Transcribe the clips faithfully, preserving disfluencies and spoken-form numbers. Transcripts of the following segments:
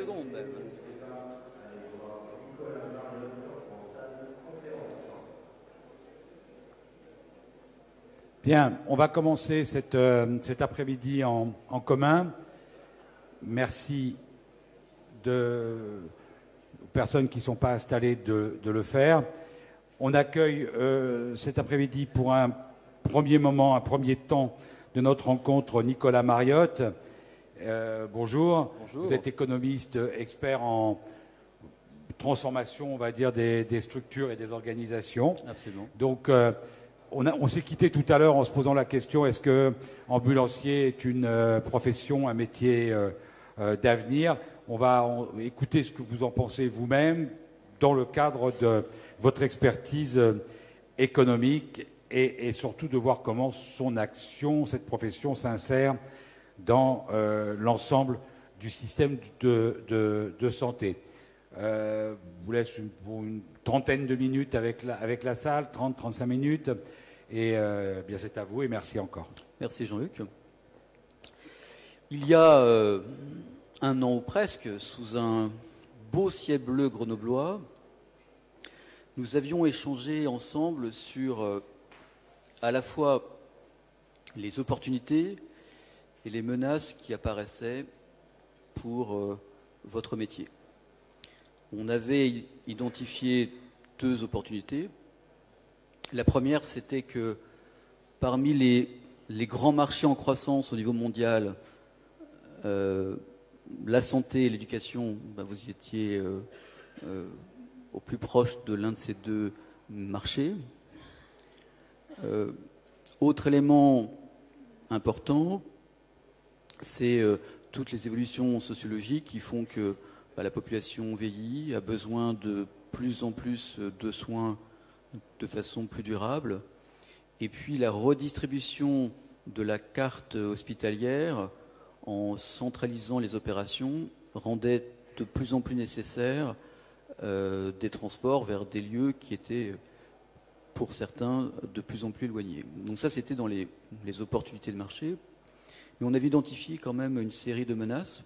secondes même. Bien, on va commencer cette, euh, cet après-midi en, en commun. Merci de, aux personnes qui ne sont pas installées de, de le faire. On accueille euh, cet après-midi pour un premier moment, un premier temps de notre rencontre Nicolas Mariotte. Euh, bonjour. Bonjour. Vous êtes économiste, expert en transformation, on va dire, des, des structures et des organisations. Absolument. Donc, euh, on, a, on s'est quitté tout à l'heure en se posant la question, est-ce que ambulancier est une euh, profession, un métier euh, euh, d'avenir? On va on, écouter ce que vous en pensez vous-même dans le cadre de votre expertise euh, économique et, et surtout de voir comment son action, cette profession s'insère dans euh, l'ensemble du système de, de, de santé. Euh, je vous laisse une, pour une trentaine de minutes avec la, avec la salle, trente à trente-cinq minutes. Et euh, bien c'est à vous et merci encore. Merci Jean-Luc. Il y a euh, un an ou presque, sous un beau ciel bleu grenoblois, nous avions échangé ensemble sur euh, à la fois les opportunités et les menaces qui apparaissaient pour euh, votre métier. On avait identifié deux opportunités. La première, c'était que parmi les, les grands marchés en croissance au niveau mondial, euh, la santé et l'éducation, ben vous y étiez euh, euh, au plus proche de l'un de ces deux marchés. Euh, autre élément important, c'est euh, toutes les évolutions sociologiques qui font que bah, la population vieillit, a besoin de plus en plus de soins de façon plus durable. Et puis la redistribution de la carte hospitalière en centralisant les opérations rendait de plus en plus nécessaire euh, des transports vers des lieux qui étaient, pour certains, de plus en plus éloignés. Donc ça, c'était dans les, les opportunités de marché. Mais on avait identifié quand même une série de menaces.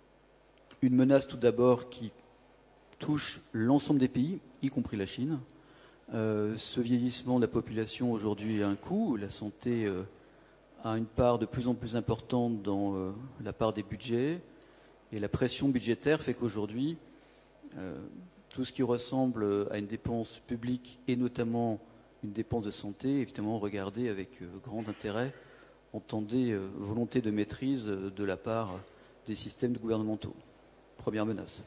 Une menace tout d'abord qui touche l'ensemble des pays, y compris la Chine. Euh, ce vieillissement de la population aujourd'hui a un coût. La santé euh, a une part de plus en plus importante dans euh, la part des budgets. Et la pression budgétaire fait qu'aujourd'hui, euh, tout ce qui ressemble à une dépense publique et notamment une dépense de santé est évidemment regardé avec euh, grand intérêt. Entendez euh, volonté de maîtrise euh, de la part des systèmes gouvernementaux. Première menace.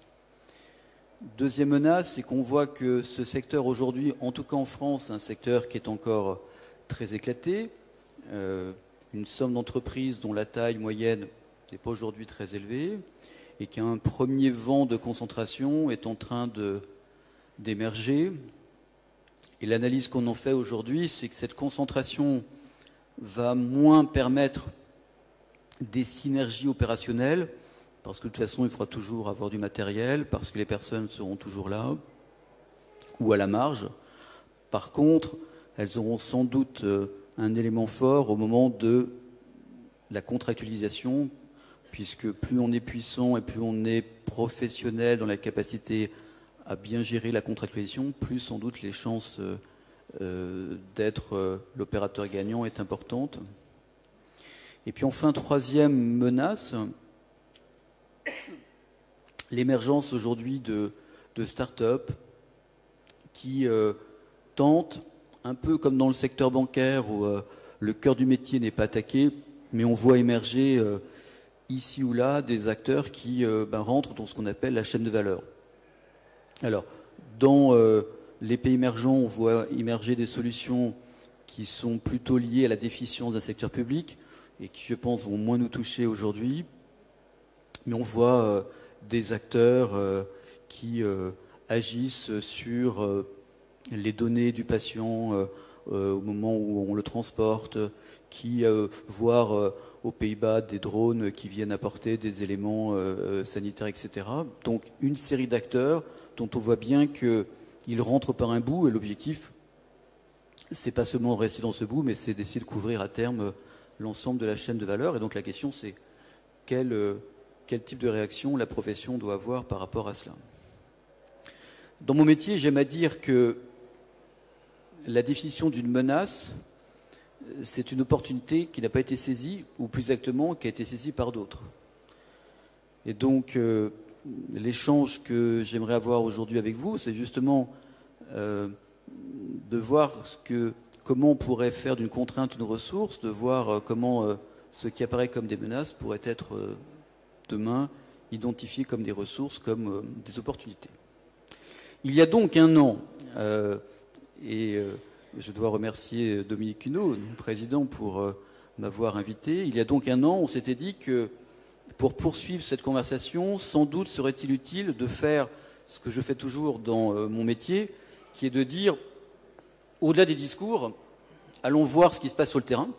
Deuxième menace, c'est qu'on voit que ce secteur aujourd'hui, en tout cas en France, un secteur qui est encore très éclaté, euh, une somme d'entreprises dont la taille moyenne n'est pas aujourd'hui très élevée, et qu'un premier vent de concentration est en train de, d'émerger. Et l'analyse qu'on en fait aujourd'hui, c'est que cette concentration va moins permettre des synergies opérationnelles, parce que de toute façon, il faudra toujours avoir du matériel, parce que les personnes seront toujours là, ou à la marge. Par contre, elles auront sans doute un élément fort au moment de la contractualisation, puisque plus on est puissant et plus on est professionnel dans la capacité à bien gérer la contractualisation, plus sans doute les chances euh, d'être euh, l'opérateur gagnant est importante. Et puis enfin, troisième menace, l'émergence aujourd'hui de, de start-up qui euh, tentent, un peu comme dans le secteur bancaire où euh, le cœur du métier n'est pas attaqué, mais on voit émerger euh, ici ou là des acteurs qui euh, ben, rentrent dans ce qu'on appelle la chaîne de valeur. Alors, dans euh, les pays émergents, on voit émerger des solutions qui sont plutôt liées à la déficience d'un secteur public et qui, je pense, vont moins nous toucher aujourd'hui. Mais on voit euh, des acteurs euh, qui euh, agissent sur euh, les données du patient euh, euh, au moment où on le transporte, qui euh, voient euh, aux Pays-Bas des drones qui viennent apporter des éléments euh, sanitaires, et cetera. Donc une série d'acteurs dont on voit bien qu'ils rentrent par un bout et l'objectif, c'est pas seulement rester dans ce bout, mais c'est d'essayer de couvrir à terme l'ensemble de la chaîne de valeur. Et donc la question, c'est quelle, quel type de réaction la profession doit avoir par rapport à cela. Dans mon métier, j'aime à dire que la définition d'une menace, c'est une opportunité qui n'a pas été saisie, ou plus exactement, qui a été saisie par d'autres. Et donc, euh, l'échange que j'aimerais avoir aujourd'hui avec vous, c'est justement euh, de voir ce que, comment on pourrait faire d'une contrainte une ressource, de voir euh, comment euh, ce qui apparaît comme des menaces pourrait être euh, demain identifié comme des ressources, comme euh, des opportunités. Il y a donc un an, euh, et euh, je dois remercier Dominique Cuneau, mon président, pour euh, m'avoir invité, il y a donc un an, on s'était dit que pour poursuivre cette conversation, sans doute serait-il utile de faire ce que je fais toujours dans euh, mon métier, qui est de dire, au-delà des discours, allons voir ce qui se passe sur le terrain,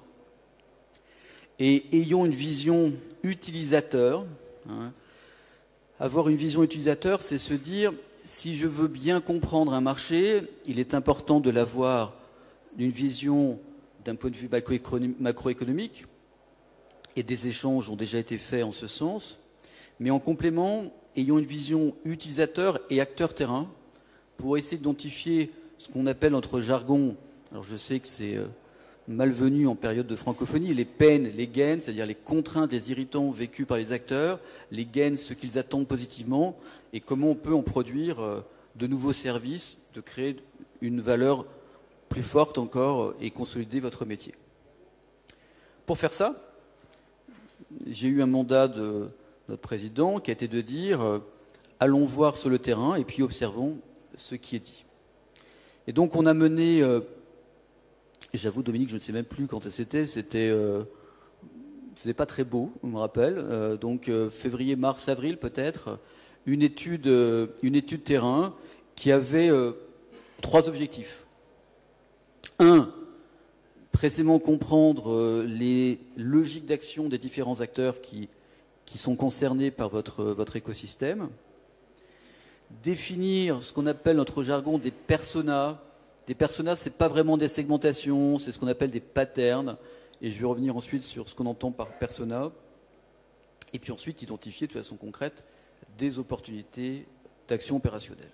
et ayons une vision utilisateur. Hein. Avoir une vision utilisateur, c'est se dire, si je veux bien comprendre un marché, il est important de l'avoir d'une vision d'un point de vue macroéconomique, et des échanges ont déjà été faits en ce sens, mais en complément, ayons une vision utilisateur et acteur terrain pour essayer d'identifier ce qu'on appelle notre jargon, alors je sais que c'est malvenu en période de francophonie, les peines, les gains, c'est-à-dire les contraintes, les irritants vécus par les acteurs, les gains, ce qu'ils attendent positivement, et comment on peut en produire de nouveaux services, de créer une valeur plus forte encore et consolider votre métier. Pour faire ça, j'ai eu un mandat de notre président qui a été de dire euh, allons voir sur le terrain et puis observons ce qui est dit. Et donc on a mené, euh, et j'avoue Dominique, je ne sais même plus quand c'était, c'était, euh, c'était pas très beau, on me rappelle, euh, donc euh, février, mars, avril peut-être, une étude, euh, une étude terrain qui avait euh, trois objectifs. Un, précisément comprendre euh, les logiques d'action des différents acteurs qui, qui sont concernés par votre, votre écosystème. Définir ce qu'on appelle notre jargon des personas. Des personas, ce n'est pas vraiment des segmentations, c'est ce qu'on appelle des patterns. Et je vais revenir ensuite sur ce qu'on entend par persona. Et puis ensuite, identifier de façon concrète des opportunités d'action opérationnelle.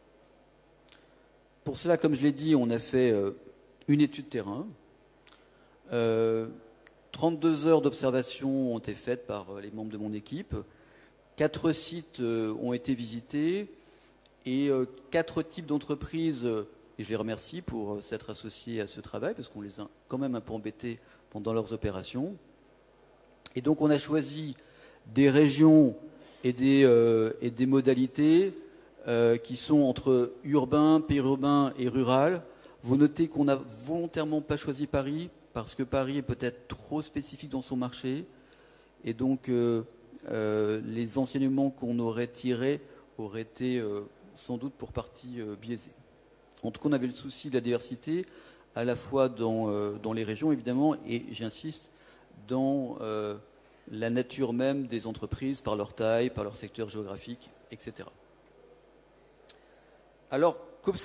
Pour cela, comme je l'ai dit, on a fait euh, une étude terrain. Euh, trente-deux heures d'observation ont été faites par les membres de mon équipe. Quatre sites euh, ont été visités et euh, quatre types d'entreprises, euh, et je les remercie pour euh, s'être associés à ce travail parce qu'on les a quand même un peu embêtés pendant leurs opérations. Et donc on a choisi des régions et des, euh, et des modalités euh, qui sont entre urbain, périurbain et rural. Vous notez qu'on n'a volontairement pas choisi Paris parce que Paris est peut-être trop spécifique dans son marché et donc euh, euh, les enseignements qu'on aurait tirés auraient été euh, sans doute pour partie euh, biaisés. En tout cas, on avait le souci de la diversité à la fois dans, euh, dans les régions évidemment et j'insiste dans euh, la nature même des entreprises par leur taille, par leur secteur géographique, et cetera. Alors, qu'observe-t-on ?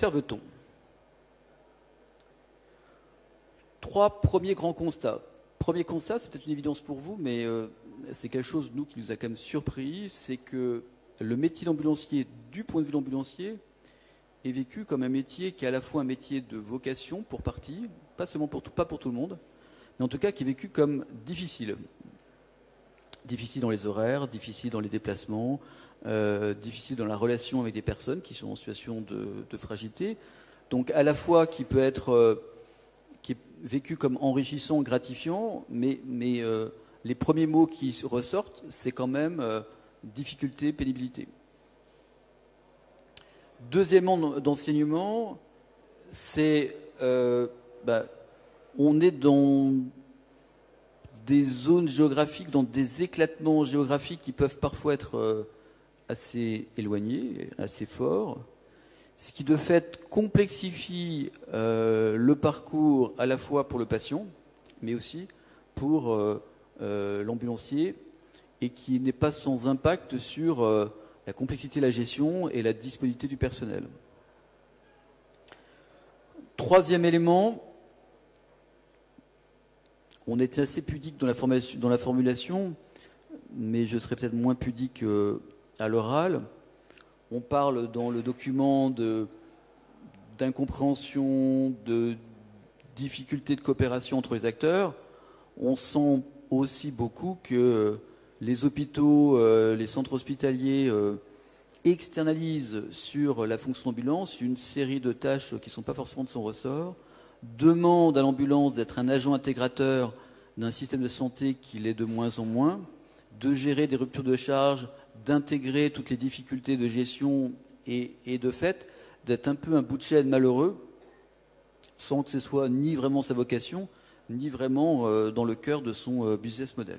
Trois premiers grands constats. Premier constat, c'est peut-être une évidence pour vous, mais euh, c'est quelque chose, nous, qui nous a quand même surpris, c'est que le métier d'ambulancier, du point de vue d'ambulancier, est vécu comme un métier qui est à la fois un métier de vocation, pour partie, pas seulement pour tout, pas pour tout le monde, mais en tout cas qui est vécu comme difficile. Difficile dans les horaires, difficile dans les déplacements, euh, difficile dans la relation avec des personnes qui sont en situation de, de fragilité. Donc à la fois qui peut être... Euh, qui est vécu comme enrichissant, gratifiant, mais, mais euh, les premiers mots qui ressortent, c'est quand même euh, difficulté, pénibilité. Deuxièmement d'enseignement, c'est euh, bah, on est dans des zones géographiques, dans des éclatements géographiques qui peuvent parfois être euh, assez éloignés, assez forts. Ce qui de fait complexifie euh, le parcours à la fois pour le patient, mais aussi pour euh, euh, l'ambulancier, et qui n'est pas sans impact sur euh, la complexité de la gestion et la disponibilité du personnel. Troisième élément, on était assez pudique dans la, formation, dans la formulation, mais je serai peut-être moins pudique euh, à l'oral. On parle dans le document de, d'incompréhension, de difficultés de coopération entre les acteurs. On sent aussi beaucoup que les hôpitaux, euh, les centres hospitaliers euh, externalisent sur la fonction d'ambulance une série de tâches qui ne sont pas forcément de son ressort, demandent à l'ambulance d'être un agent intégrateur d'un système de santé qui l'est de moins en moins, de gérer des ruptures de charge, d'intégrer toutes les difficultés de gestion et, et de fait d'être un peu un bout de chaîne malheureux, sans que ce soit ni vraiment sa vocation, ni vraiment euh, dans le cœur de son euh, business model.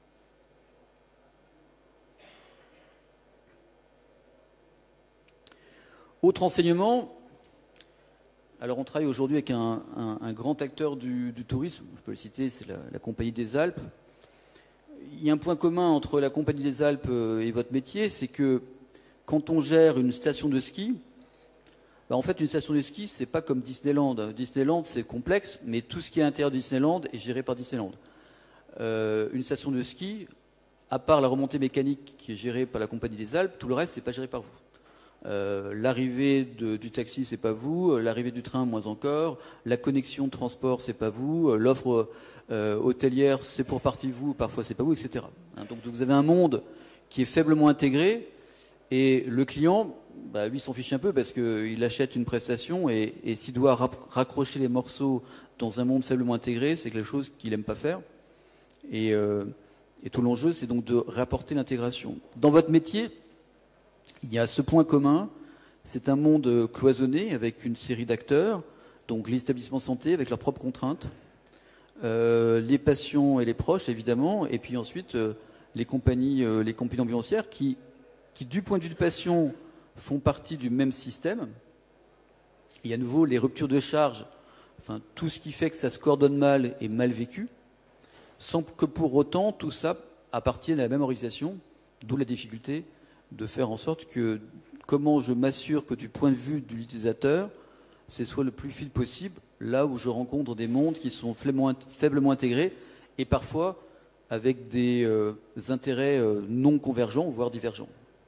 Autre enseignement, alors on travaille aujourd'hui avec un, un, un grand acteur du, du tourisme, je peux le citer, c'est la, la Compagnie des Alpes. Il y a un point commun entre la Compagnie des Alpes et votre métier, c'est que quand on gère une station de ski, bah en fait une station de ski, c'est pas comme Disneyland. Disneyland, c'est complexe, mais tout ce qui est à l'intérieur de Disneyland est géré par Disneyland. Euh, une station de ski, à part la remontée mécanique qui est gérée par la Compagnie des Alpes, tout le reste, c'est pas géré par vous. Euh, l'arrivée de, du taxi, c'est pas vous. L'arrivée du train, moins encore. La connexion de transport, c'est pas vous. L'offre euh, hôtelière, c'est pour partie vous. Parfois, c'est pas vous, et cetera. Hein, donc, vous avez un monde qui est faiblement intégré, et le client, bah, lui, s'en fiche un peu parce qu'il achète une prestation, et, et s'il doit raccrocher les morceaux dans un monde faiblement intégré, c'est quelque chose qu'il n'aime pas faire. Et, euh, et tout l'enjeu, c'est donc de rapporter l'intégration. Dans votre métier, il y a ce point commun, c'est un monde cloisonné avec une série d'acteurs, donc les établissements de santé avec leurs propres contraintes, euh, les patients et les proches évidemment, et puis ensuite euh, les compagnies, euh, les compagnies ambulancières qui, qui, du point de vue du patient, font partie du même système. Et à nouveau, les ruptures de charge, enfin tout ce qui fait que ça se coordonne mal est mal vécu, sans que pour autant tout ça appartienne à la même organisation, d'où la difficulté de faire en sorte que, comment je m'assure que du point de vue de l'utilisateur, c'est soit le plus fluide possible, là où je rencontre des mondes qui sont faiblement intégrés et parfois avec des euh, intérêts euh, non convergents, voire divergents.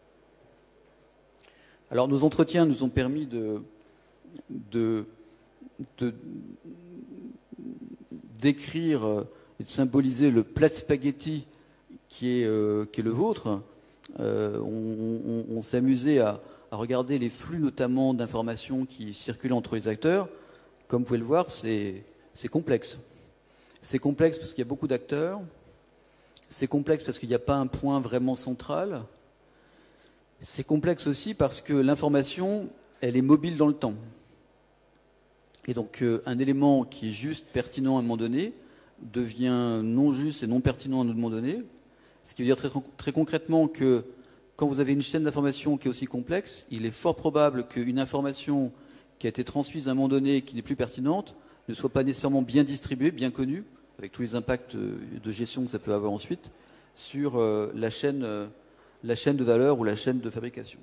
Alors nos entretiens nous ont permis de, de, de d'écrire et de symboliser le plat de spaghetti qui est, euh, qui est le vôtre. Euh, on on, on s'est amusé à, à regarder les flux notamment d'informations qui circulent entre les acteurs. Comme vous pouvez le voir, c'est complexe. C'est complexe parce qu'il y a beaucoup d'acteurs. C'est complexe parce qu'il n'y a pas un point vraiment central. C'est complexe aussi parce que l'information, elle est mobile dans le temps. Et donc euh, un élément qui est juste pertinent à un moment donné devient non juste et non pertinent à un autre moment donné. Ce qui veut dire très, très concrètement que quand vous avez une chaîne d'information qui est aussi complexe, il est fort probable qu'une information qui a été transmise à un moment donné et qui n'est plus pertinente ne soit pas nécessairement bien distribuée, bien connue, avec tous les impacts de gestion que ça peut avoir ensuite, sur euh, la, chaîne, euh, la chaîne de valeur ou la chaîne de fabrication.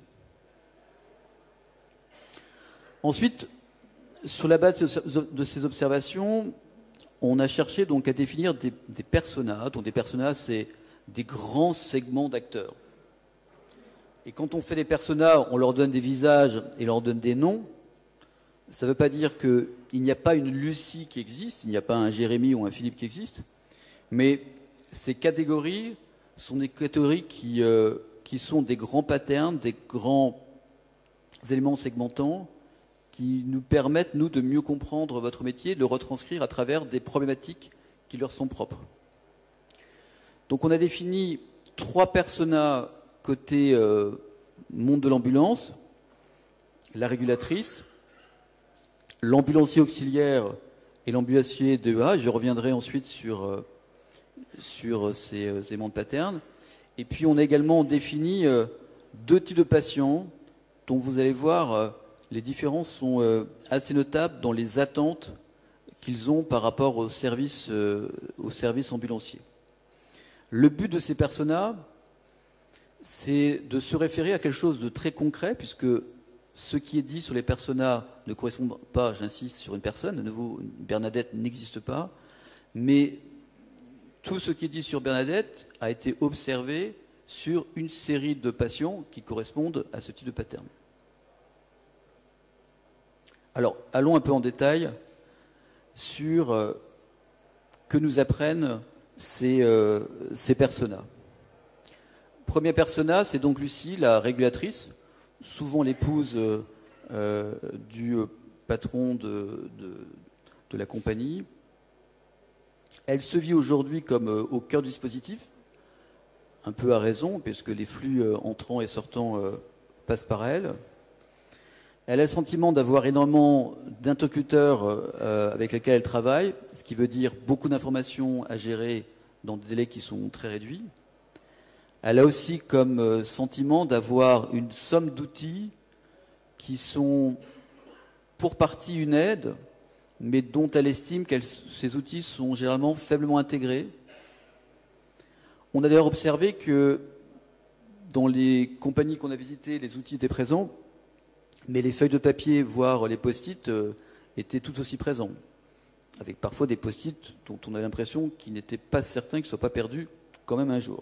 Ensuite, sur la base de ces observations, on a cherché donc à définir des, des personas. Donc des personas, c'est des grands segments d'acteurs. Et quand on fait des personas, on leur donne des visages et leur donne des noms. Ça ne veut pas dire qu'il n'y a pas une Lucie qui existe, il n'y a pas un Jérémy ou un Philippe qui existe, mais ces catégories sont des catégories qui, euh, qui sont des grands patterns, des grands éléments segmentants qui nous permettent, nous, de mieux comprendre votre métier, de le retranscrire à travers des problématiques qui leur sont propres. Donc on a défini trois personas côté euh, monde de l'ambulance, la régulatrice, l'ambulancier auxiliaire et l'ambulancier de E A. Je reviendrai ensuite sur, euh, sur ces euh, éléments de pattern. Et puis on a également défini euh, deux types de patients dont vous allez voir euh, les différences sont euh, assez notables dans les attentes qu'ils ont par rapport au service, euh, au service ambulancier. Le but de ces personas, c'est de se référer à quelque chose de très concret, puisque ce qui est dit sur les personas ne correspond pas, j'insiste, sur une personne. À nouveau, Bernadette n'existe pas. Mais tout ce qui est dit sur Bernadette a été observé sur une série de patients qui correspondent à ce type de pattern. Alors, allons un peu en détail sur euh, que nous apprennent ces, euh, ces personas. Premier persona, c'est donc Lucie, la régulatrice, souvent l'épouse euh, euh, du patron de, de, de la compagnie. Elle se vit aujourd'hui comme euh, au cœur du dispositif, un peu à raison, puisque les flux euh, entrants et sortants euh, passent par elle. Elle a le sentiment d'avoir énormément d'interlocuteurs euh, avec lesquels elle travaille, ce qui veut dire beaucoup d'informations à gérer dans des délais qui sont très réduits. Elle a aussi comme euh, sentiment d'avoir une somme d'outils qui sont pour partie une aide, mais dont elle estime que ces outils sont généralement faiblement intégrés. On a d'ailleurs observé que dans les compagnies qu'on a visitées, les outils étaient présents, mais les feuilles de papier, voire les post-it, euh, étaient tout aussi présents, avec parfois des post-it dont on a l'impression qu'ils n'étaient pas certains qu'ils ne soient pas perdus quand même un jour.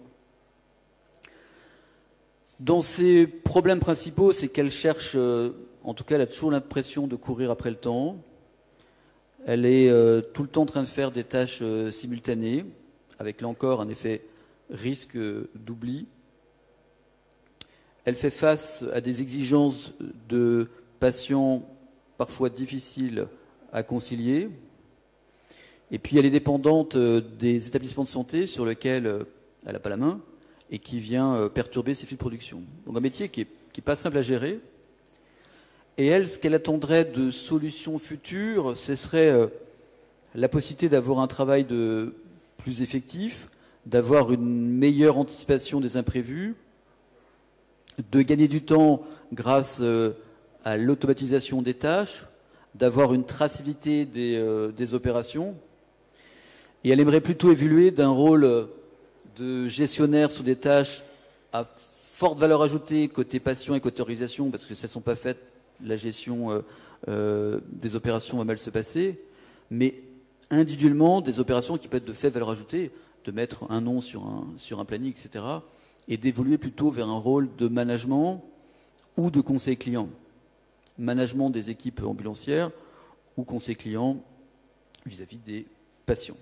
Dans ses problèmes principaux, c'est qu'elle cherche, euh, en tout cas elle a toujours l'impression de courir après le temps. Elle est euh, tout le temps en train de faire des tâches euh, simultanées, avec là encore un effet risque euh, d'oubli. Elle fait face à des exigences de patients parfois difficiles à concilier. Et puis elle est dépendante euh, des établissements de santé sur lesquels euh, elle n'a pas la main et qui vient euh, perturber ses flux de production. Donc un métier qui n'est qui est pas simple à gérer. Et elle, ce qu'elle attendrait de solutions futures, ce serait euh, la possibilité d'avoir un travail de plus effectif, d'avoir une meilleure anticipation des imprévus, de gagner du temps grâce euh, à l'automatisation des tâches, d'avoir une traçabilité des, euh, des opérations. Et elle aimerait plutôt évoluer d'un rôle de gestionnaire sur des tâches à forte valeur ajoutée côté patient et côté organisation, parce que si elles ne sont pas faites, la gestion euh, euh, des opérations va mal se passer, mais individuellement, des opérations qui peuvent être de faible valeur ajoutée, de mettre un nom sur un, sur un planning, et cetera, et d'évoluer plutôt vers un rôle de management ou de conseil client. Management des équipes ambulancières ou conseil client vis-à-vis des patients.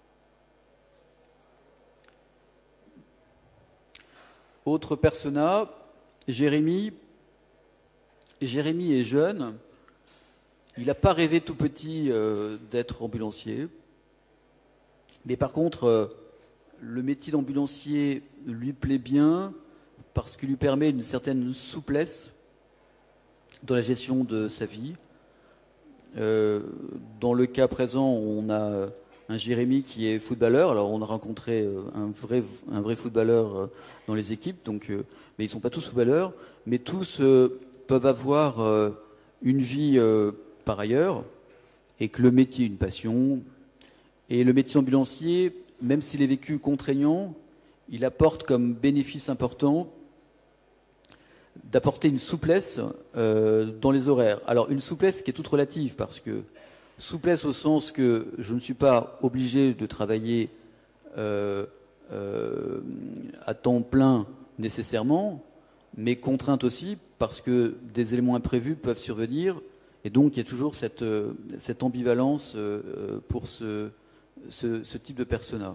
Autre persona, Jérémy. Jérémy est jeune, il n'a pas rêvé tout petit euh, d'être ambulancier, mais par contre, euh, le métier d'ambulancier lui plaît bien parce qu'il lui permet une certaine souplesse dans la gestion de sa vie. Euh, dans le cas présent, on a un Jérémy qui est footballeur. Alors on a rencontré un vrai, un vrai footballeur dans les équipes, donc, euh, mais ils ne sont pas tous footballeurs, mais tous euh, peuvent avoir euh, une vie euh, par ailleurs, et que le métier est une passion. Et le métier ambulancier, même s'il est vécu contraignant, il apporte comme bénéfice important d'apporter une souplesse euh, dans les horaires. Alors une souplesse qui est toute relative, parce que souplesse au sens que je ne suis pas obligé de travailler euh, euh, à temps plein nécessairement, mais contrainte aussi parce que des éléments imprévus peuvent survenir, et donc il y a toujours cette, euh, cette ambivalence euh, pour ce, ce, ce type de persona.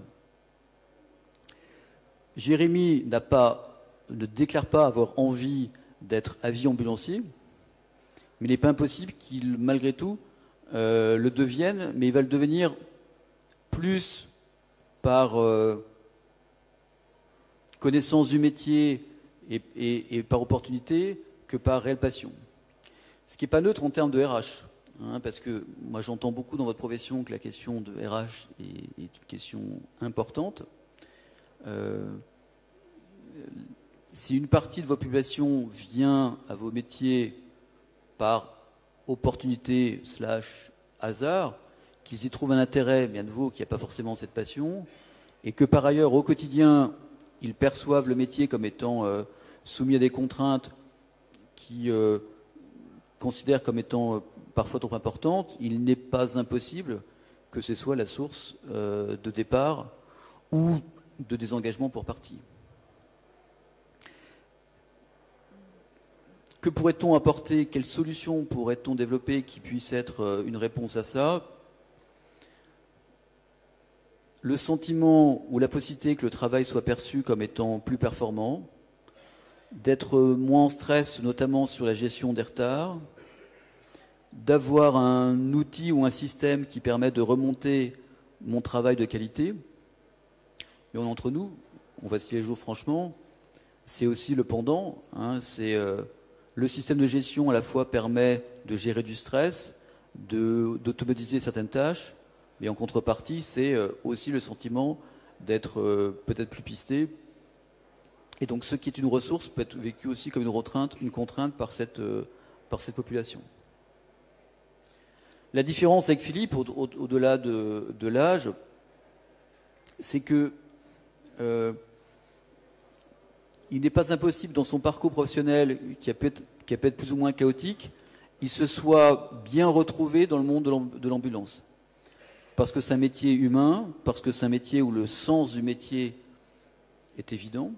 Jérémy n'a pas, ne déclare pas avoir envie d'être à vie ambulancier, mais il n'est pas impossible qu'il, malgré tout, euh, le devienne, mais il va le devenir plus par euh, connaissance du métier et, et, et par opportunité que par réelle passion. Ce qui n'est pas neutre en termes de R H, hein, parce que moi j'entends beaucoup dans votre profession que la question de R H est, est une question importante. Euh, si une partie de votre population vient à vos métiers par opportunité slash hasard, qu'ils y trouvent un intérêt, bien de vous, qu'il n'y a pas forcément cette passion, et que par ailleurs, au quotidien, ils perçoivent le métier comme étant euh, soumis à des contraintes qui euh, considèrent comme étant euh, parfois trop importantes, il n'est pas impossible que ce soit la source euh, de départ ou de désengagement pour partie. Que pourrait-on apporter? Quelles solutions pourrait-on développer qui puissent être une réponse à ça? Le sentiment ou la possibilité que le travail soit perçu comme étant plus performant, d'être moins en stress, notamment sur la gestion des retards, d'avoir un outil ou un système qui permet de remonter mon travail de qualité. Mais entre nous, on va se dire les jours franchement, c'est aussi le pendant. Hein, c'est euh, le système de gestion à la fois permet de gérer du stress, de, d'automatiser certaines tâches, mais en contrepartie, c'est euh, aussi le sentiment d'être euh, peut-être plus pisté. Et donc, ce qui est une ressource peut être vécu aussi comme une contrainte, une contrainte par cette, euh, par cette population. La différence avec Philippe, au, au, au-delà de, de l'âge, c'est que euh, il n'est pas impossible dans son parcours professionnel, qui a pu être, qui a pu être plus ou moins chaotique, il se soit bien retrouvé dans le monde de l'ambulance. Parce que c'est un métier humain, parce que c'est un métier où le sens du métier est évident.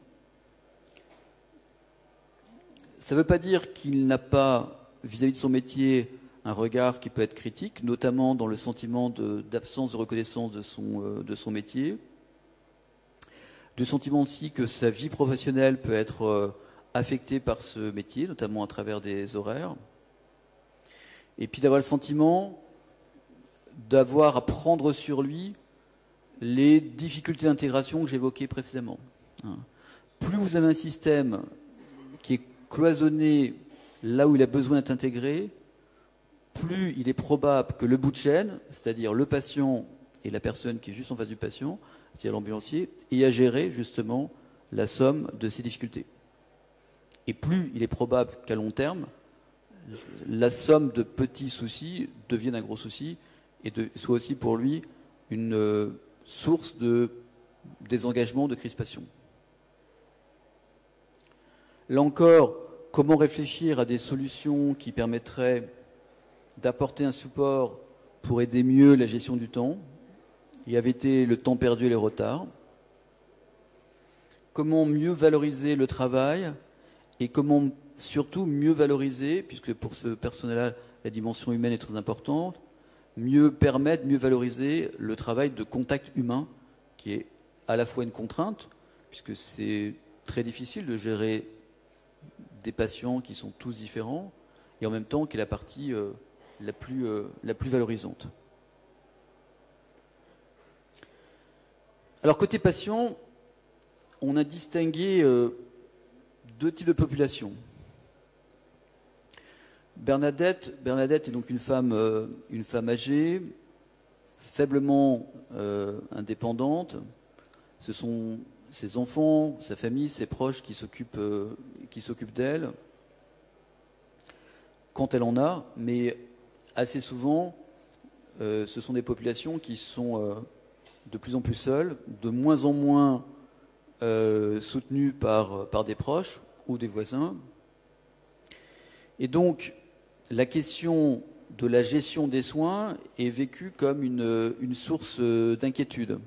Ça ne veut pas dire qu'il n'a pas, vis-à-vis de son métier, un regard qui peut être critique, notamment dans le sentiment de, d'absence de reconnaissance de son, euh, de son métier. Du sentiment aussi que sa vie professionnelle peut être euh, affectée par ce métier, notamment à travers des horaires. Et puis d'avoir le sentiment d'avoir à prendre sur lui les difficultés d'intégration que j'évoquais précédemment. Plus vous avez un système qui est cloisonné là où il a besoin d'être intégré, plus il est probable que le bout de chaîne, c'est-à-dire le patient et la personne qui est juste en face du patient, c'est-à-dire l'ambulancier, ait à gérer justement la somme de ces difficultés. Et plus il est probable qu'à long terme, la somme de petits soucis devienne un gros souci et de, soit aussi pour lui une euh, source de désengagement, de crispation. Là encore, comment réfléchir à des solutions qui permettraient d'apporter un support pour aider mieux la gestion du temps et éviter le temps perdu et les retards? Comment mieux valoriser le travail et comment surtout mieux valoriser, puisque pour ce personnel-là, la dimension humaine est très importante, mieux permettre, mieux valoriser le travail de contact humain, qui est à la fois une contrainte, puisque c'est très difficile de gérer des patients qui sont tous différents, et en même temps qui est la partie euh, la plus, euh, la plus valorisante. Alors côté patient, on a distingué euh, deux types de populations. Bernadette, Bernadette est donc une femme, euh, une femme âgée, faiblement euh, indépendante. Ce sont ses enfants, sa famille, ses proches qui s'occupent, euh, qui s'occupent d'elle, quand elle en a, mais assez souvent, euh, ce sont des populations qui sont euh, de plus en plus seules, de moins en moins euh, soutenues par, par des proches ou des voisins. Et donc, la question de la gestion des soins est vécue comme une, une source d'inquiétude.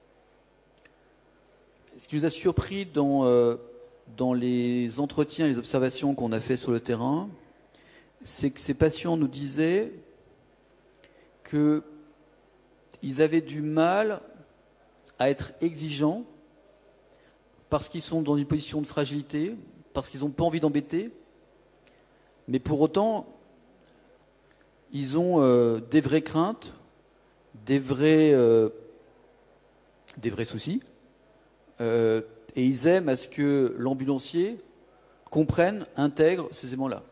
Ce qui nous a surpris dans, euh, dans les entretiens et les observations qu'on a fait sur le terrain, c'est que ces patients nous disaient qu'ils avaient du mal à être exigeants parce qu'ils sont dans une position de fragilité, parce qu'ils n'ont pas envie d'embêter, mais pour autant, ils ont euh, des vraies craintes, des vrais, euh, des vrais soucis, euh, et ils aiment à ce que l'ambulancier comprenne, intègre ces éléments-là.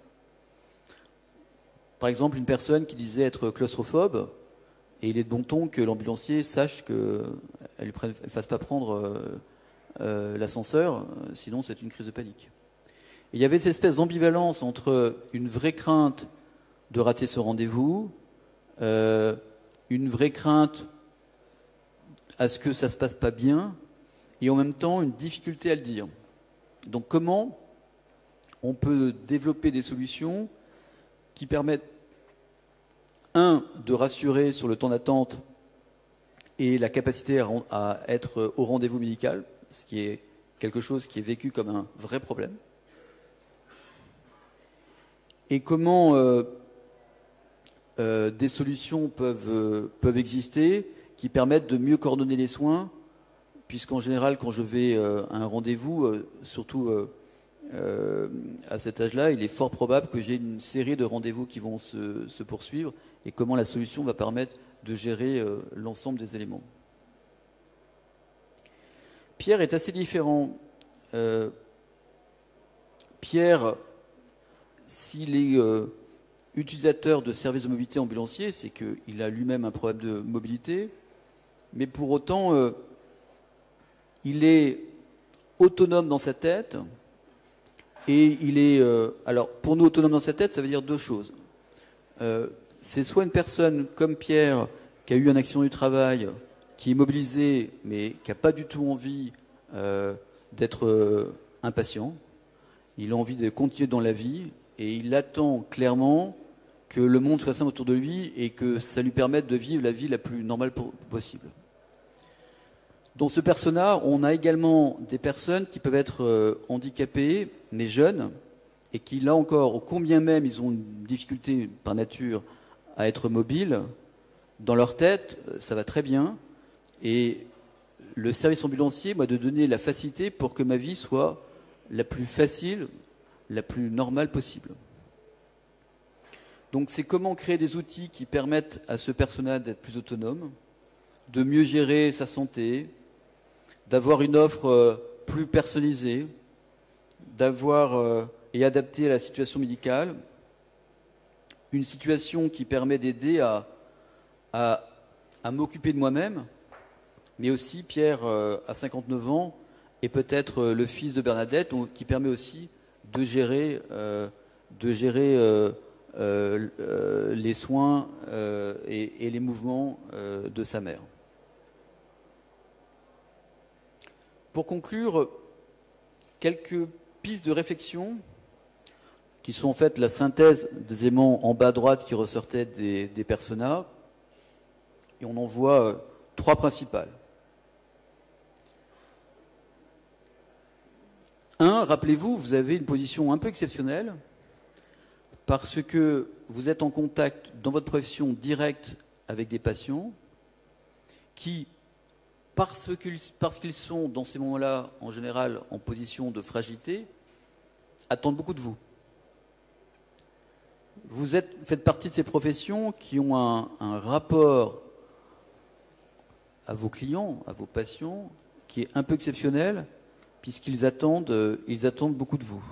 Par exemple, une personne qui disait être claustrophobe, et il est de bon ton que l'ambulancier sache qu'elle ne fasse pas prendre euh, euh, l'ascenseur, sinon c'est une crise de panique. Et il y avait cette espèce d'ambivalence entre une vraie crainte de rater ce rendez-vous, euh, une vraie crainte à ce que ça ne se passe pas bien, et en même temps une difficulté à le dire. Donc comment on peut développer des solutions qui permettent, un, de rassurer sur le temps d'attente et la capacité à, à être au rendez-vous médical, ce qui est quelque chose qui est vécu comme un vrai problème. Et comment euh, euh, des solutions peuvent, euh, peuvent exister qui permettent de mieux coordonner les soins, puisqu'en général, quand je vais euh, à un rendez-vous, euh, surtout euh, euh, à cet âge-là, il est fort probable que j'ai une série de rendez-vous qui vont se, se poursuivre, et comment la solution va permettre de gérer euh, l'ensemble des éléments. Pierre est assez différent. Euh, Pierre, s'il est euh, utilisateur de services de mobilité ambulanciers, c'est qu'il a lui-même un problème de mobilité, mais pour autant, euh, il est autonome dans sa tête, et il est... Euh, alors, pour nous, autonome dans sa tête, ça veut dire deux choses. Euh, c'est soit une personne comme Pierre, qui a eu un accident du travail, qui est mobilisé, mais qui n'a pas du tout envie euh, d'être euh, impatient. Il a envie de continuer dans la vie, et il attend clairement que le monde soit sain autour de lui, et que ça lui permette de vivre la vie la plus normale possible. Dans ce persona, on a également des personnes qui peuvent être euh, handicapées, mais jeunes, et qui, là encore, combien même ils ont une difficulté par nature à être mobiles, dans leur tête, ça va très bien. Et le service ambulancier m'a de donner la facilité pour que ma vie soit la plus facile, la plus normale possible. Donc c'est comment créer des outils qui permettent à ce personnage d'être plus autonome, de mieux gérer sa santé, d'avoir une offre plus personnalisée, d'avoir et adaptée à la situation médicale, une situation qui permet d'aider à, à, à m'occuper de moi-même, mais aussi Pierre, euh, à cinquante-neuf ans, est peut-être euh, le fils de Bernadette, donc, qui permet aussi de gérer, euh, de gérer euh, euh, euh, les soins euh, et, et les mouvements euh, de sa mère. Pour conclure, quelques pistes de réflexion qui sont en fait la synthèse des éléments en bas à droite qui ressortaient des, des personas, et on en voit euh, trois principales. Un, rappelez-vous, vous avez une position un peu exceptionnelle parce que vous êtes en contact dans votre profession direct avec des patients qui, parce qu'ils, parce qu'ils sont dans ces moments-là, en général, en position de fragilité, attendent beaucoup de vous. Vous êtes, faites partie de ces professions qui ont un, un rapport à vos clients, à vos patients, qui est un peu exceptionnel, puisqu'ils attendent, ils attendent beaucoup de vous.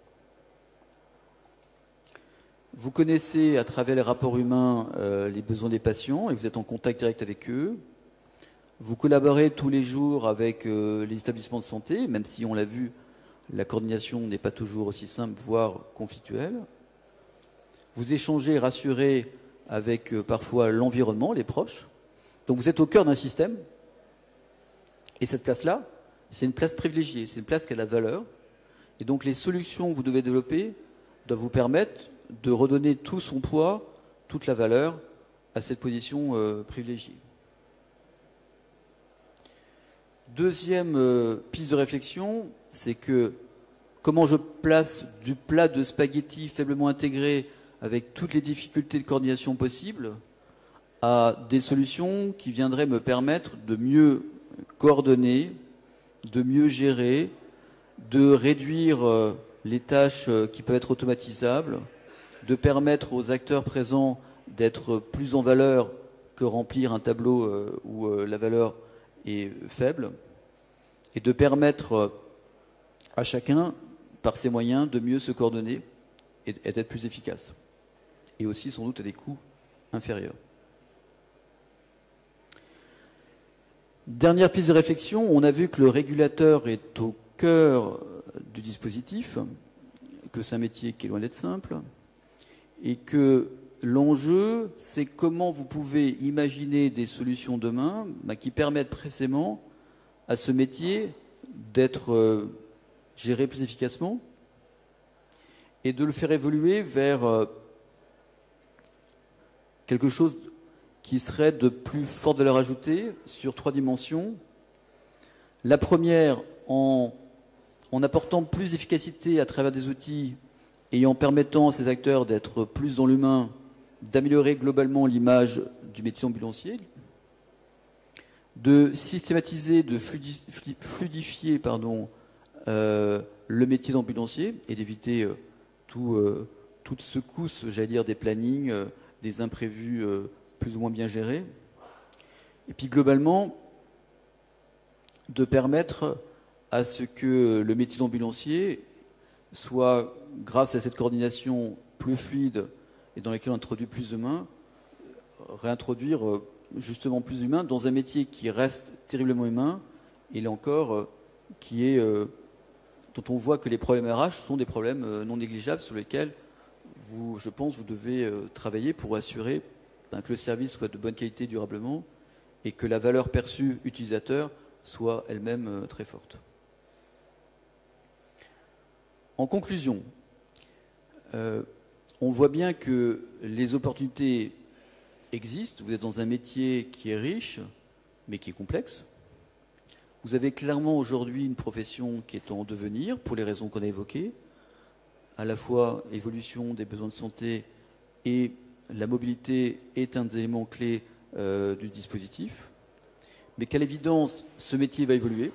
Vous connaissez à travers les rapports humains euh, les besoins des patients et vous êtes en contact direct avec eux. Vous collaborez tous les jours avec euh, les établissements de santé, même si on l'a vu, la coordination n'est pas toujours aussi simple, voire conflictuelle. Vous échangez et rassurez avec euh, parfois l'environnement, les proches. Donc vous êtes au cœur d'un système. Et cette place-là, c'est une place privilégiée, c'est une place qui a de la valeur. Et donc les solutions que vous devez développer doivent vous permettre de redonner tout son poids, toute la valeur à cette position euh, privilégiée. Deuxième euh, piste de réflexion, c'est que comment je place du plat de spaghettis faiblement intégré avec toutes les difficultés de coordination possibles à des solutions qui viendraient me permettre de mieux coordonner, de mieux gérer, de réduire euh, les tâches euh, qui peuvent être automatisables, de permettre aux acteurs présents d'être plus en valeur que remplir un tableau euh, où euh, la valeur est faible, et de permettre euh, à chacun, par ses moyens, de mieux se coordonner et, et d'être plus efficace. Et aussi, sans doute, à des coûts inférieurs. Dernière piste de réflexion, on a vu que le régulateur est au cœur du dispositif, que c'est un métier qui est loin d'être simple, et que l'enjeu, c'est comment vous pouvez imaginer des solutions demain bah, qui permettent précisément à ce métier d'être euh, géré plus efficacement et de le faire évoluer vers euh, quelque chose qui serait de plus forte valeur ajoutée sur trois dimensions. La première, en, en apportant plus d'efficacité à travers des outils et en permettant à ces acteurs d'être plus dans l'humain, d'améliorer globalement l'image du métier ambulancier, de systématiser, de fluidifier pardon, euh, le métier d'ambulancier et d'éviter euh, tout, euh, toute secousse, j'allais dire, des plannings, euh, des imprévus euh, plus ou moins bien gérés. Et puis globalement, de permettre à ce que le métier d'ambulancier soit, grâce à cette coordination plus fluide et dans laquelle on introduit plus d'humains, réintroduire euh, justement plus d'humains dans un métier qui reste terriblement humain, et là encore, euh, qui est, euh, dont on voit que les problèmes R H sont des problèmes euh, non négligeables sur lesquels, vous, je pense, vous devez euh, travailler pour assurer ben, que le service soit de bonne qualité durablement et que la valeur perçue utilisateur soit elle-même euh, très forte. En conclusion, euh, on voit bien que les opportunités existent. Vous êtes dans un métier qui est riche, mais qui est complexe. Vous avez clairement aujourd'hui une profession qui est en devenir, pour les raisons qu'on a évoquées, à la fois évolution des besoins de santé et la mobilité est un des éléments clés euh, du dispositif. Mais qu'à l'évidence, ce métier va évoluer.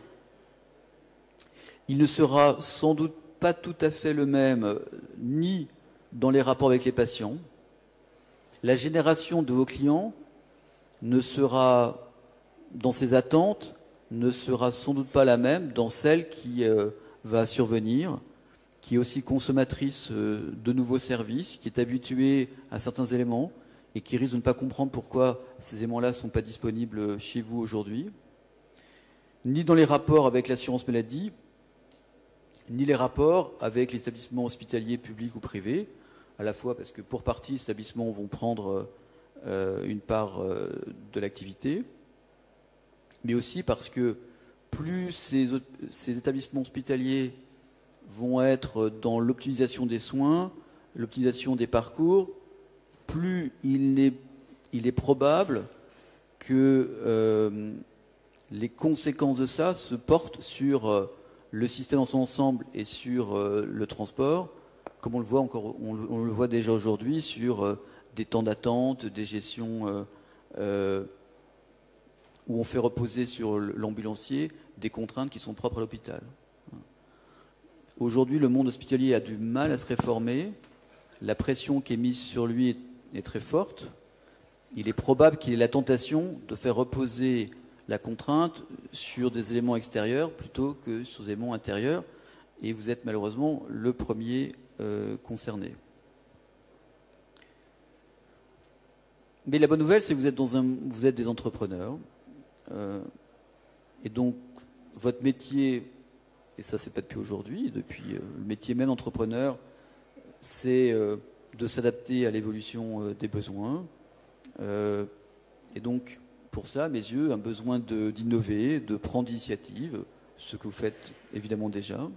Il ne sera sans doute pas tout à fait le même, euh, ni dans les rapports avec les patients. La génération de vos clients ne sera, dans ses attentes, ne sera sans doute pas la même dans celle qui euh, va survenir, qui est aussi consommatrice euh, de nouveaux services, qui est habituée à certains éléments et qui risque de ne pas comprendre pourquoi ces éléments-là ne sont pas disponibles chez vous aujourd'hui, ni dans les rapports avec l'assurance maladie, ni les rapports avec les établissements hospitaliers publics ou privés, à la fois parce que pour partie, les établissements vont prendre euh, une part euh, de l'activité, mais aussi parce que plus ces, ces établissements hospitaliers vont être dans l'optimisation des soins, l'optimisation des parcours, plus il est, il est probable que euh, les conséquences de ça se portent sur euh, le système dans son ensemble et sur euh, le transport, comme on le voit encore, on le, on le voit déjà aujourd'hui sur euh, des temps d'attente, des gestions euh, euh, où on fait reposer sur l'ambulancier des contraintes qui sont propres à l'hôpital. Aujourd'hui, le monde hospitalier a du mal à se réformer. La pression qui est mise sur lui est, est très forte. Il est probable qu'il ait la tentation de faire reposer la contrainte sur des éléments extérieurs plutôt que sur des éléments intérieurs. Et vous êtes malheureusement le premier euh, concerné. Mais la bonne nouvelle, c'est que vous êtes, dans un, vous êtes des entrepreneurs. Euh, et donc, votre métier, et ça, c'est pas depuis aujourd'hui, depuis euh, le métier même d'entrepreneur, c'est euh, de s'adapter à l'évolution euh, des besoins. Euh, et donc, pour ça, à mes yeux, un besoin de, d'innover, de prendre d'initiative, ce que vous faites évidemment déjà.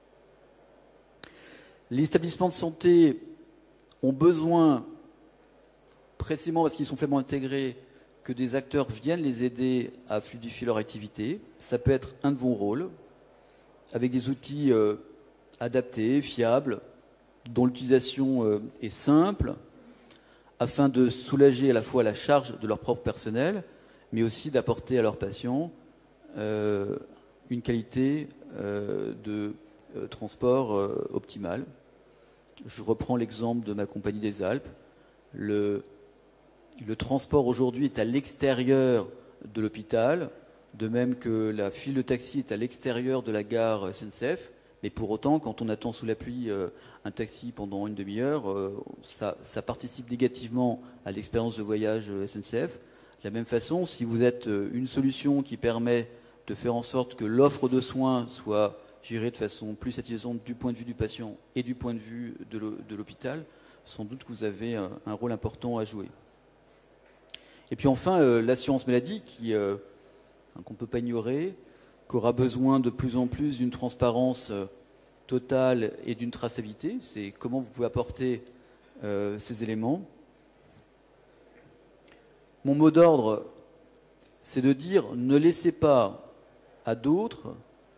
Les établissements de santé ont besoin, précisément parce qu'ils sont faiblement intégrés, que des acteurs viennent les aider à fluidifier leur activité. Ça peut être un de vos rôles, avec des outils euh, adaptés, fiables, dont l'utilisation euh, est simple, afin de soulager à la fois la charge de leur propre personnel, mais aussi d'apporter à leurs patients euh, une qualité euh, de euh, transport euh, optimale. Je reprends l'exemple de ma compagnie des Alpes. Le, le transport aujourd'hui est à l'extérieur de l'hôpital, de même que la file de taxi est à l'extérieur de la gare S N C F. Mais pour autant, quand on attend sous la pluie euh, un taxi pendant une demi-heure, euh, ça, ça participe négativement à l'expérience de voyage euh, S N C F. De la même façon, si vous êtes euh, une solution qui permet de faire en sorte que l'offre de soins soit gérée de façon plus satisfaisante du point de vue du patient et du point de vue de l'hôpital, sans doute que vous avez un, un rôle important à jouer. Et puis enfin, euh, l'assurance maladie, qui, euh, qu'on ne peut pas ignorer, qu'aura besoin de plus en plus d'une transparence euh, totale et d'une traçabilité. C'est comment vous pouvez apporter euh, ces éléments. mon mot d'ordre, c'est de dire ne laissez pas à d'autres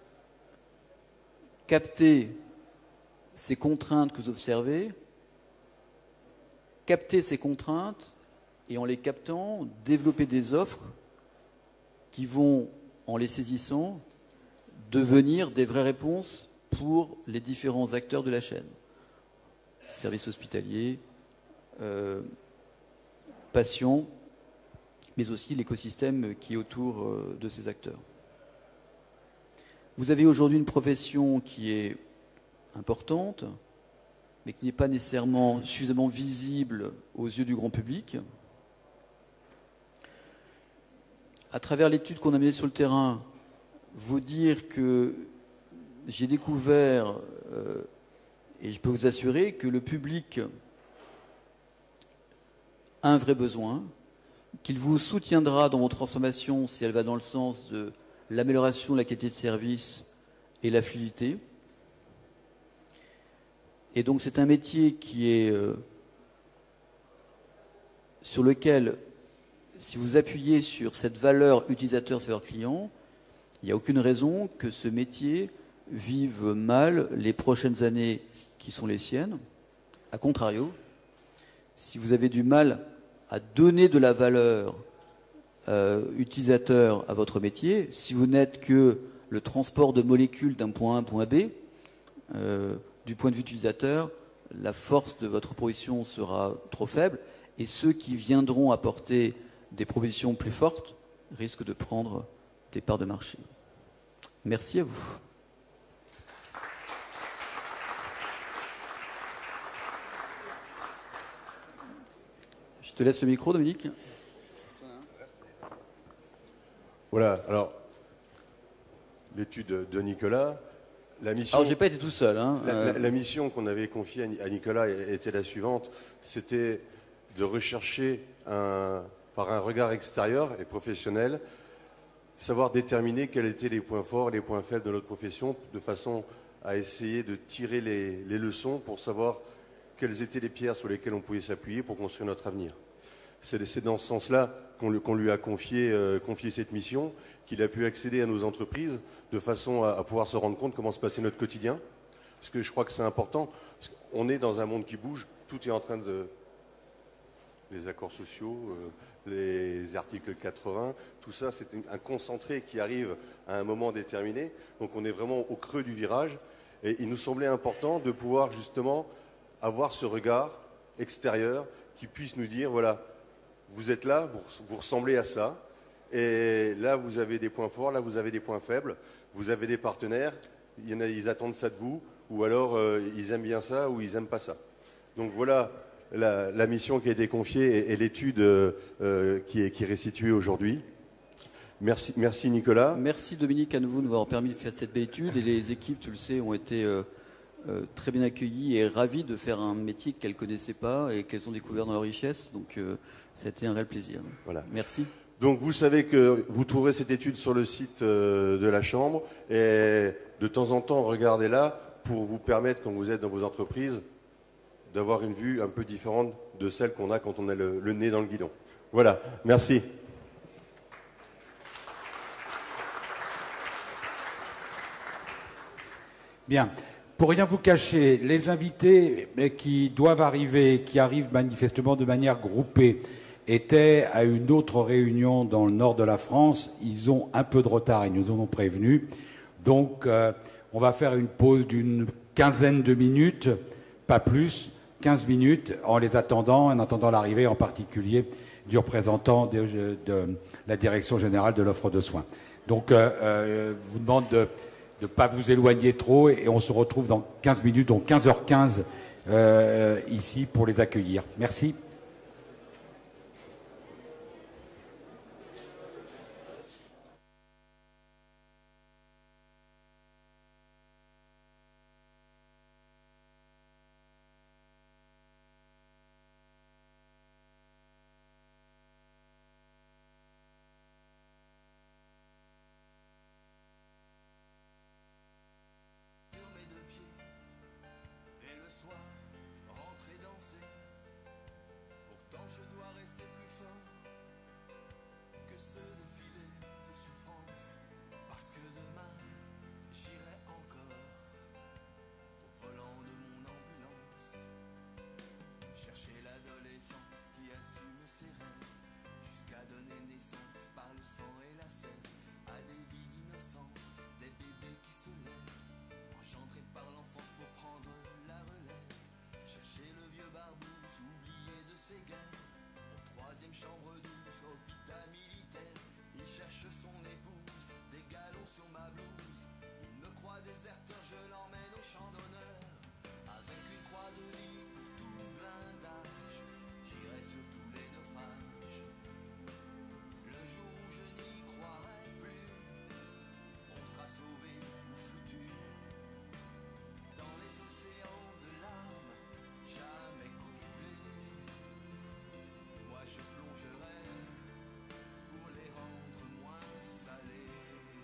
capter ces contraintes que vous observez, capter ces contraintes et en les captant, développer des offres qui vont, en les saisissant, devenir des vraies réponses pour les différents acteurs de la chaîne. Services hospitaliers, euh, patients, mais aussi l'écosystème qui est autour euh, de ces acteurs. Vous avez aujourd'hui une profession qui est importante, mais qui n'est pas nécessairement suffisamment visible aux yeux du grand public. À travers l'étude qu'on a menée sur le terrain, vous dire que j'ai découvert, euh, et je peux vous assurer que le public a un vrai besoin, qu'il vous soutiendra dans vos transformations si elle va dans le sens de l'amélioration de la qualité de service et la fluidité. Et donc c'est un métier qui est euh, sur lequel, si vous appuyez sur cette valeur utilisateur serveur client, il n'y a aucune raison que ce métier vive mal les prochaines années qui sont les siennes. A contrario, si vous avez du mal à donner de la valeur euh, utilisateur à votre métier, si vous n'êtes que le transport de molécules d'un point A à un point B, euh, du point de vue utilisateur, la force de votre proposition sera trop faible et ceux qui viendront apporter des propositions plus fortes risquent de prendre des parts de marché. Merci à vous. Je te laisse le micro, Dominique. Voilà, alors, l'étude de Nicolas, la mission... Alors, j'ai pas été tout seul. Hein. La, euh... la, la mission qu'on avait confiée à Nicolas était la suivante, c'était de rechercher, un, par un regard extérieur et professionnel, savoir déterminer quels étaient les points forts et les points faibles de notre profession, de façon à essayer de tirer les, les leçons pour savoir quelles étaient les pierres sur lesquelles on pouvait s'appuyer pour construire notre avenir. C'est dans ce sens-là qu'on qu'on lui a confié, euh, confié cette mission, qu'il a pu accéder à nos entreprises de façon à, à pouvoir se rendre compte comment se passait notre quotidien. Parce que je crois que c'est important. Parce qu'on est dans un monde qui bouge, tout est en train de... Les accords sociaux, euh, les articles quatre-vingts, tout ça, c'est un concentré qui arrive à un moment déterminé. Donc on est vraiment au creux du virage. Et il nous semblait important de pouvoir justement avoir ce regard extérieur qui puisse nous dire, voilà, vous êtes là, vous, vous ressemblez à ça, et là vous avez des points forts, là vous avez des points faibles, vous avez des partenaires, il y en a, ils attendent ça de vous, ou alors euh, ils aiment bien ça, ou ils n'aiment pas ça. Donc voilà la, la mission qui a été confiée et, et l'étude euh, qui, est, qui est restituée aujourd'hui. Merci, merci Nicolas. Merci Dominique à nouveau de nous avoir permis de faire cette belle étude, et les équipes, tu le sais, ont été... Euh, Euh, très bien accueillis et ravis de faire un métier qu'elles ne connaissaient pas et qu'elles ont découvert dans leur richesse. Donc, euh, ça a été un réel plaisir. Voilà. Merci. Donc, vous savez que vous trouverez cette étude sur le site euh, de la Chambre et de temps en temps, regardez-la pour vous permettre, quand vous êtes dans vos entreprises, d'avoir une vue un peu différente de celle qu'on a quand on a le, le nez dans le guidon. Voilà. Merci. Bien. Pour rien vous cacher, les invités qui doivent arriver, qui arrivent manifestement de manière groupée, étaient à une autre réunion dans le nord de la France. Ils ont un peu de retard, ils nous en ont prévenu. Donc, euh, on va faire une pause d'une quinzaine de minutes, pas plus, quinze minutes, en les attendant, en attendant l'arrivée en particulier du représentant de, de la Direction générale de l'offre de soins. Donc, euh, euh, je vous demande de de ne pas vous éloigner trop, et on se retrouve dans quinze minutes, donc quinze heures quinze, euh, ici pour les accueillir. Merci. Séguin, en troisième chambre douce, hôpital militaire. Il cherche son épouse, des galons sur ma blouse. Il me croit déserteur, je l'emmène au champ d'honneur. Avec une croix de lit pour tout blindage, j'irai sur tous les naufrages. Le jour où je n'y croirai plus, on sera sauvé ou foutu. Dans les océans de larmes, jamais coulé. Moi je plongerai pour les rendre moins salés.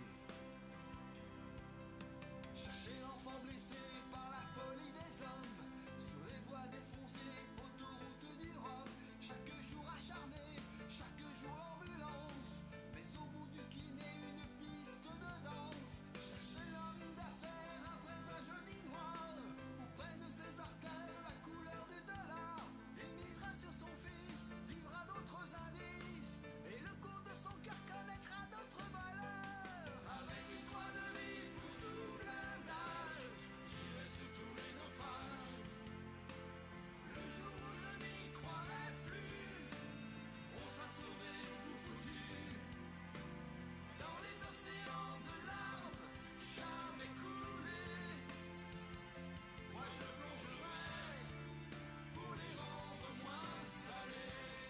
Chercher l'enfant blessé par la folie des hommes, sur les voies défoncées, autoroute du Rhum. Chaque jour acharné, chaque jour ambulance, mais au bout du kiné une piste de danse. Chercher l'homme d'affaires après un jeudi noir, où prennent ses artères la couleur du dollar. Il misera sur son fils, vivra d'autres indices, et le cours de son cœur connaîtra d'autres valeurs. Avec une croix de vie pour tout blindage, j'irai sur tous les naufrages. Le jour où je n'y croirai plus, on sera sauvé ou foutu. Dans les océans de larmes, jamais coulé. Moi je plongerai pour les rendre moins salés.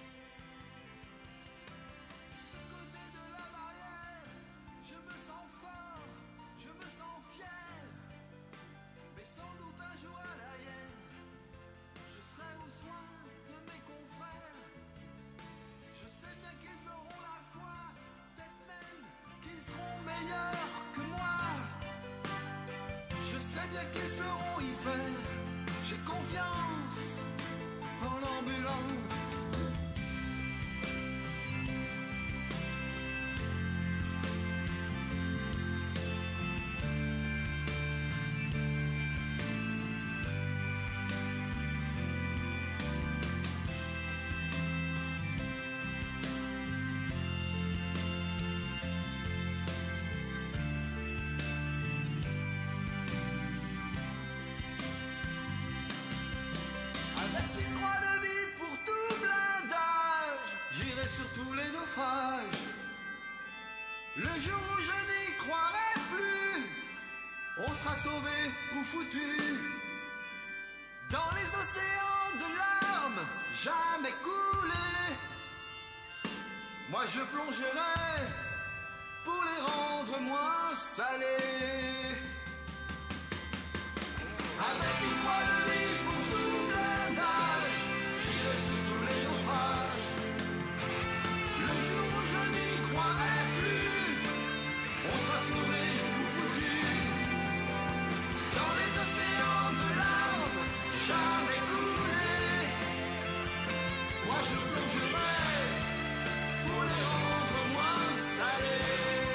De ce côté de la barrière, je me sens fort, je me sens fier. Mais sans doute un jour à l'arrière, je serai aux soins de mes confrères. Je sais bien qu'ils auront la foi, peut-être même qu'ils seront meilleurs que moi. Je sais bien qu'ils sauront y faire, j'ai confiance en l'ambulance. Avec une croix de vie pour tout blindage, j'irai sur tous les naufrages. Le jour où je n'y croirai plus, on sera sauvé ou foutu. Dans les océans de larmes, jamais coulé. Moi je plongerai pour les rendre moins salés. Avec une croix de vie pour tout blindage, j'irai sur tous les naufrages. Le jour où je n'y croirai plus, on sera sauvé ou foutu. Dans les océans de larmes, jamais coulé. Moi je plongerai pour les rendre moins salés.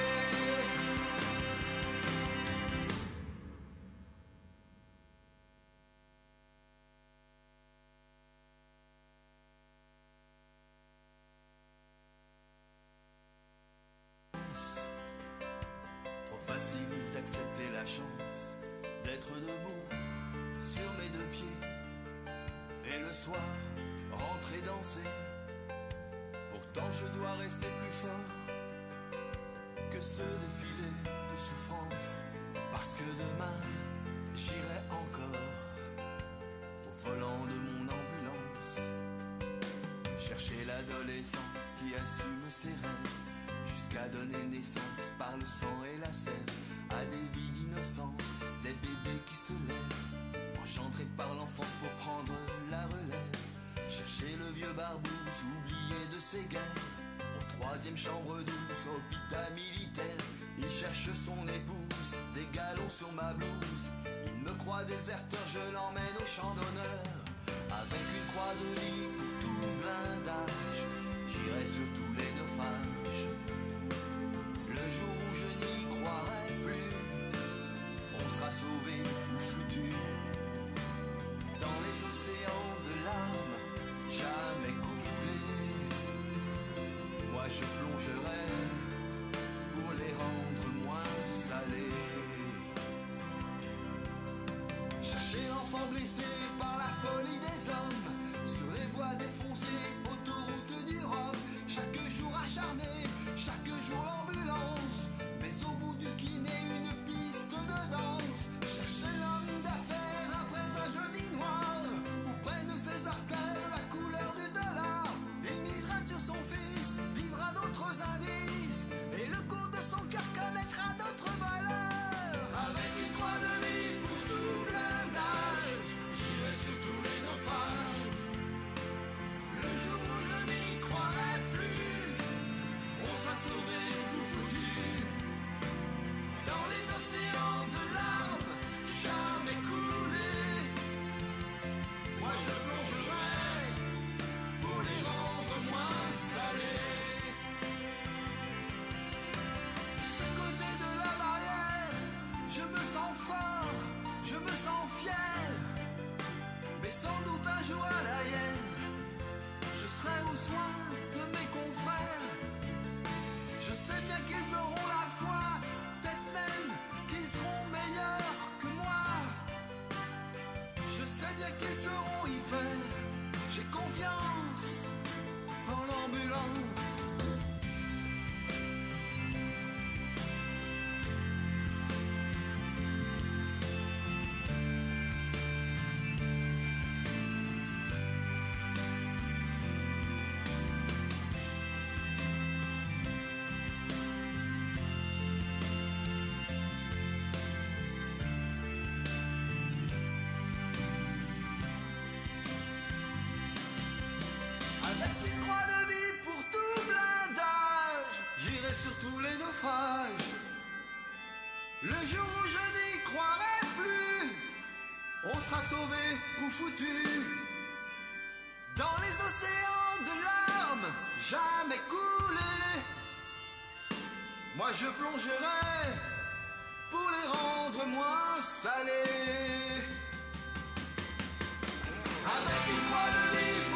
Trop facile d'accepter la chance d'être debout sur mes deux pieds, et le soir rentrer danser. Pourtant je dois rester plus fort que ce défilé de souffrance, parce que demain j'irai encore au volant de mon ambulance, chercher l'adolescence qui assume ses rêves, jusqu'à donner naissance par le sang et la sève à des vies d'innocence, des bébés qui se lèvent, engendrés par l'enfance pour prendre la relève. Chercher le vieux barbouze oublié de ses guerres, en troisième chambre douce, hôpital militaire. Il cherche son épouse, des galons sur ma blouse. Il me croit déserteur, je l'emmène au champ d'honneur. Avec une croix de lit pour tout blindage, j'irai sur tous les naufrages. Le jour où je n'y croirai plus, on sera sauvé ou foutu. Dans les océans de larmes, jamais coulé. Moi je plongerai pour les rendre moins salés. Chercher l'enfant blessé par la folie des hommes, sur les voies doigts défoncés, autoroute d'Europe. Chaque jour acharné, chaque jour l'ambulance. Mais au bout du kiné, une piste de danse. Chercher l'homme d'affaires après un jeudi noir, où près de ses artères la couleur du dollar. Il misera sur son fils, vivra d'autres indices, et le cours de son cœur connaîtra d'autres valeurs. Avec une croix de vie pour tout blindage, j'irai sur tous les naufrages. Le jour où je n'y croirai plus, on sera sauvé ou foutu. Dans les océans de larmes, jamais coulé, moi je plongerai pour les rendre moins salés. De ce côté de la barrière, je me sens fort, je me sens fier. Mais sans doute un jour à la hyène, je serai aux soins de mes confrères. Je sais bien qu'ils auront la foi, peut-être même qu'ils seront meilleurs que moi. Je sais bien qu'ils sauront y faire, j'ai confiance en l'ambulance. Avec une croix de vie pour tout blindage, j'irai sur tous les naufrages. Le jour où je n'y croirai plus, on sera sauvé ou foutu. Dans les océans de larmes, jamais coulé, moi je plongerai pour les rendre moins salés. Avec une croix de vie